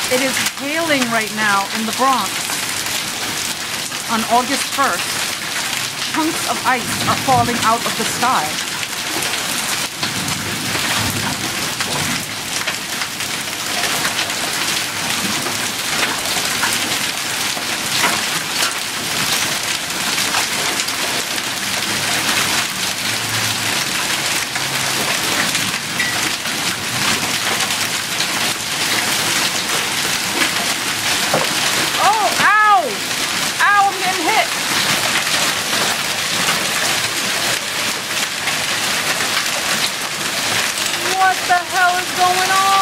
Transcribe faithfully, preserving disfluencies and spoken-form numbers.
It is hailing right now in the Bronx. On August first, chunks of ice are falling out of the sky. What the hell is going on?